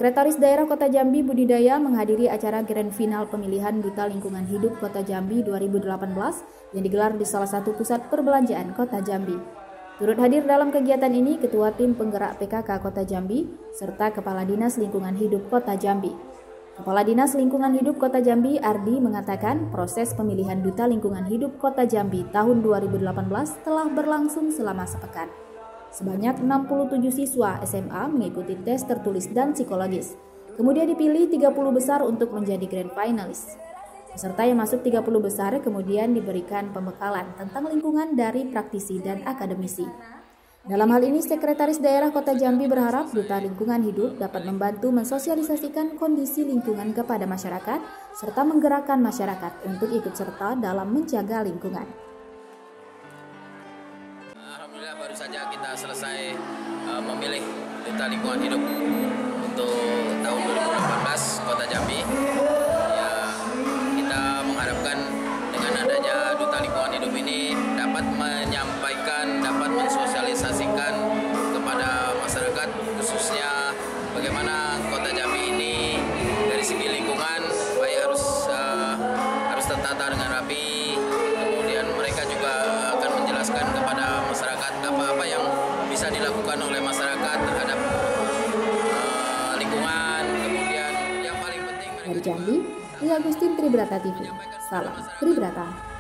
Sekretaris Daerah Kota Jambi Budidaya menghadiri acara Grand Final Pemilihan Duta Lingkungan Hidup Kota Jambi 2018 yang digelar di salah satu pusat perbelanjaan Kota Jambi. Turut hadir dalam kegiatan ini Ketua Tim Penggerak PKK Kota Jambi serta Kepala Dinas Lingkungan Hidup Kota Jambi. Kepala Dinas Lingkungan Hidup Kota Jambi Ardi mengatakan proses pemilihan Duta Lingkungan Hidup Kota Jambi tahun 2018 telah berlangsung selama sepekan. Sebanyak 67 siswa SMA mengikuti tes tertulis dan psikologis. Kemudian dipilih 30 besar untuk menjadi grand finalis. Peserta yang masuk 30 besar kemudian diberikan pembekalan tentang lingkungan dari praktisi dan akademisi. Dalam hal ini, Sekretaris Daerah Kota Jambi berharap Duta Lingkungan Hidup dapat membantu mensosialisasikan kondisi lingkungan kepada masyarakat serta menggerakkan masyarakat untuk ikut serta dalam menjaga lingkungan. Alhamdulillah baru saja kita selesai memilih Duta Lingkungan Hidup untuk tahun 2018 Kota Jambi. Ya, kita mengharapkan dengan adanya Duta Lingkungan Hidup ini dapat menyampaikan, dapat mensosialisasikan kepada masyarakat khususnya bagaimana Kota Jambi ini dari segi lingkungan baik harus tertata dengan rapi. Kemudian mereka juga akan menjelaskan kepada masyarakat apa-apa yang bisa dilakukan oleh masyarakat terhadap lingkungan. Kemudian yang paling penting dari Jambi, Lia Agustin, Tribrata TV. Salam Tribrata.